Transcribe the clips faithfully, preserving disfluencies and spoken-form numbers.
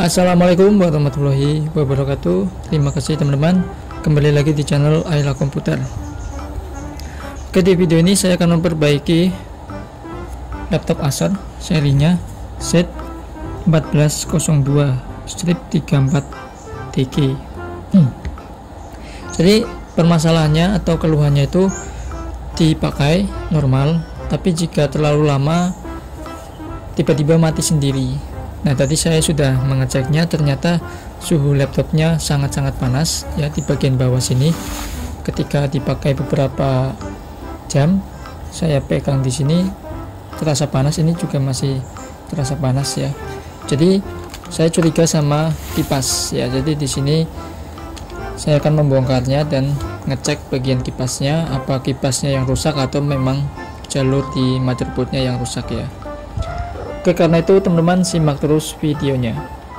Assalamualaikum warahmatullahi wabarakatuh. Terima kasih teman-teman, kembali lagi di channel Ayla Komputer. Oke, di video ini saya akan memperbaiki laptop Acer serinya Z empat belas nol dua tiga empat D G. hmm. Jadi permasalahannya atau keluhannya itu dipakai normal, tapi jika terlalu lama tiba-tiba mati sendiri. Nah, tadi saya sudah mengeceknya, ternyata suhu laptopnya sangat-sangat panas ya di bagian bawah sini. Ketika dipakai beberapa jam, saya pegang di sini terasa panas, ini juga masih terasa panas ya. Jadi saya curiga sama kipas ya. Jadi di sini saya akan membongkarnya dan ngecek bagian kipasnya, apa kipasnya yang rusak atau memang jalur di motherboardnya yang rusak ya. Oke, karena itu teman-teman simak terus videonya.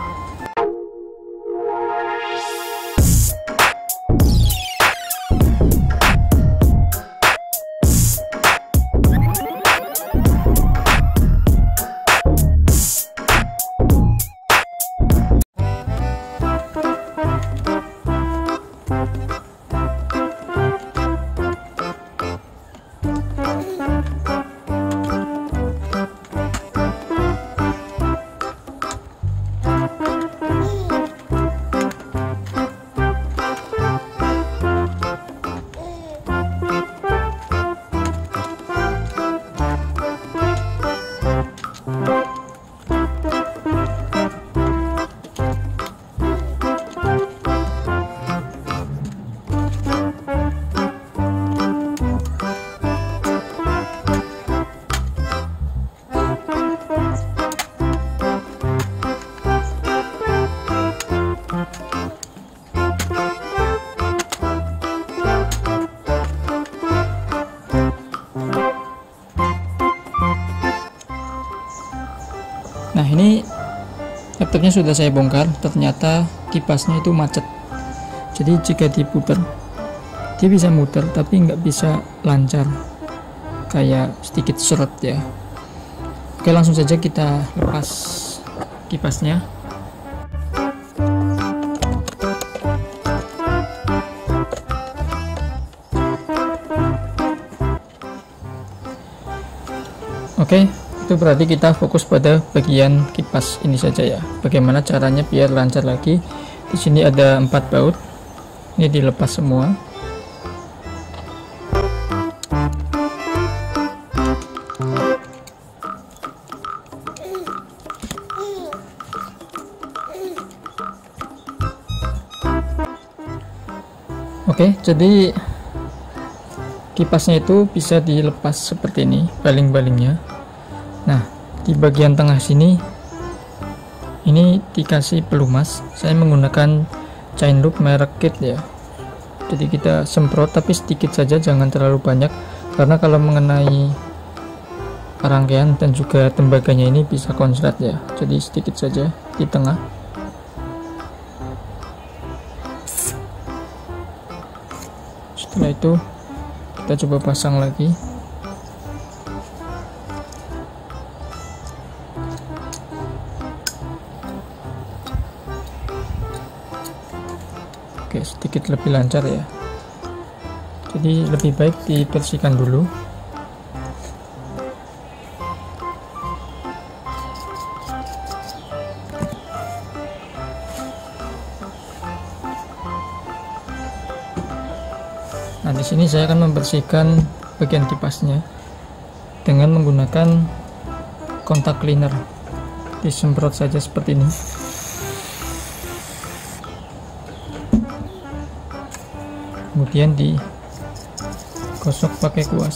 Nah, ini laptopnya sudah saya bongkar, ternyata kipasnya itu macet. Jadi jika diputar, dia bisa muter tapi nggak bisa lancar, kayak sedikit seret ya. Oke, langsung saja kita lepas kipasnya. Oke, itu berarti kita fokus pada bagian kipas ini saja ya. Bagaimana caranya biar lancar lagi? Di sini ada empat baut, ini dilepas semua. Oke, jadi kipasnya itu bisa dilepas seperti ini, baling-balingnya. Nah, di bagian tengah sini ini dikasih pelumas. Saya menggunakan chain loop merek Kit ya. Jadi kita semprot tapi sedikit saja, jangan terlalu banyak, karena kalau mengenai rangkaian dan juga tembaganya ini bisa konslet ya. Jadi sedikit saja di tengah. Setelah itu kita coba pasang lagi. Oke, sedikit lebih lancar ya. Jadi lebih baik dibersihkan dulu. Nah, di sini saya akan membersihkan bagian kipasnya dengan menggunakan kontak cleaner. Disemprot saja seperti ini. Kemudian digosok pakai kuas.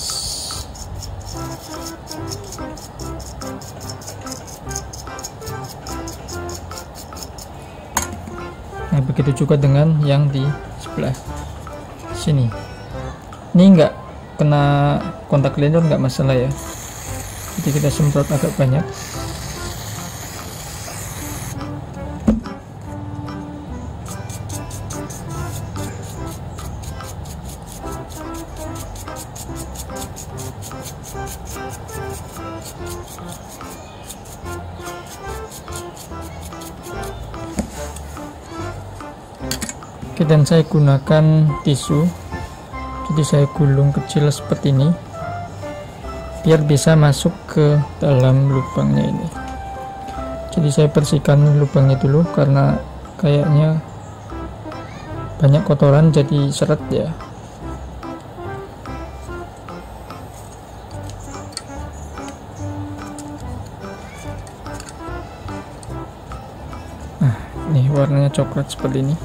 Nah, begitu juga dengan yang di sebelah sini. Ini enggak kena kontak cleaner, enggak masalah ya. Jadi kita semprot agak banyak. Oke, dan saya gunakan tisu, jadi saya gulung kecil seperti ini biar bisa masuk ke dalam lubangnya ini. Jadi saya bersihkan lubangnya dulu karena kayaknya banyak kotoran jadi seret ya. Nah, ini warnanya coklat seperti ini.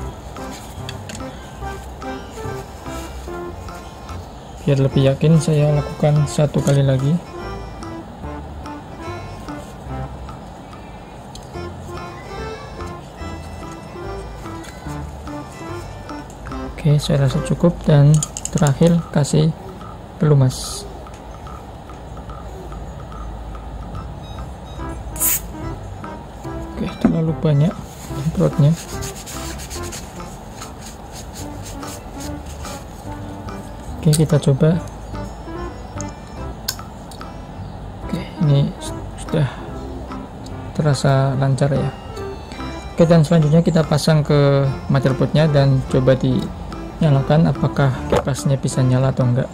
Biar lebih yakin, saya lakukan satu kali lagi. Oke, saya rasa cukup, dan terakhir kasih pelumas. Oke, terlalu banyak semprotnya. Oke, kita coba. Oke, ini sudah terasa lancar ya. Oke, dan selanjutnya kita pasang ke motherboardnya dan coba dinyalakan apakah kipasnya bisa nyala atau enggak.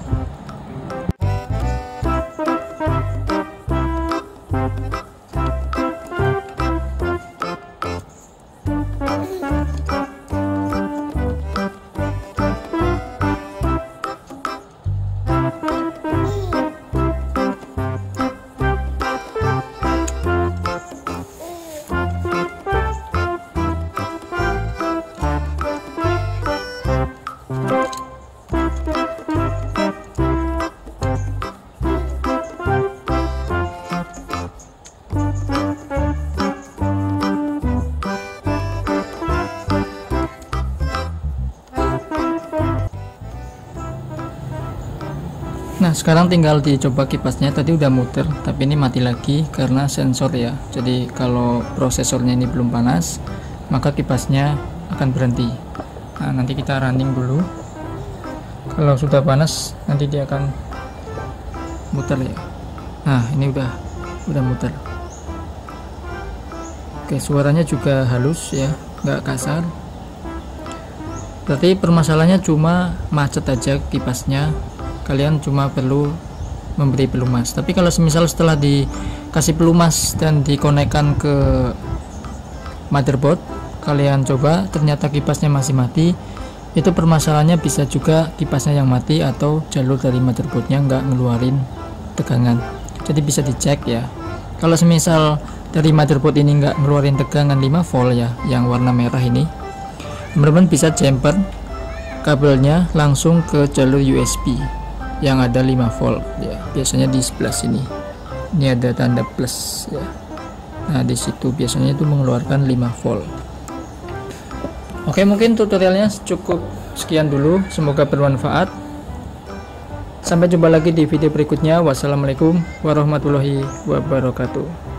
Nah, sekarang tinggal dicoba kipasnya. Tadi udah muter, tapi ini mati lagi karena sensor ya. Jadi kalau prosesornya ini belum panas, maka kipasnya akan berhenti. Nah, nanti kita running dulu. Kalau sudah panas, nanti dia akan muter ya. Nah, ini udah udah muter. Oke, suaranya juga halus ya, nggak kasar. Berarti permasalahannya cuma macet aja kipasnya. Kalian cuma perlu memberi pelumas. Tapi kalau semisal setelah dikasih pelumas dan dikonekkan ke motherboard, kalian coba ternyata kipasnya masih mati, itu permasalahannya bisa juga kipasnya yang mati atau jalur dari motherboardnya nggak ngeluarin tegangan. Jadi bisa dicek ya. Kalau semisal dari motherboard ini nggak ngeluarin tegangan lima volt ya, yang warna merah ini, teman-teman bisa jumper kabelnya langsung ke jalur U S B yang ada lima volt ya, biasanya di sebelah sini ini ada tanda plus ya. Nah, di situ biasanya itu mengeluarkan lima volt. Oke, mungkin tutorialnya cukup sekian dulu, semoga bermanfaat. Sampai jumpa lagi di video berikutnya. Wassalamualaikum warahmatullahi wabarakatuh.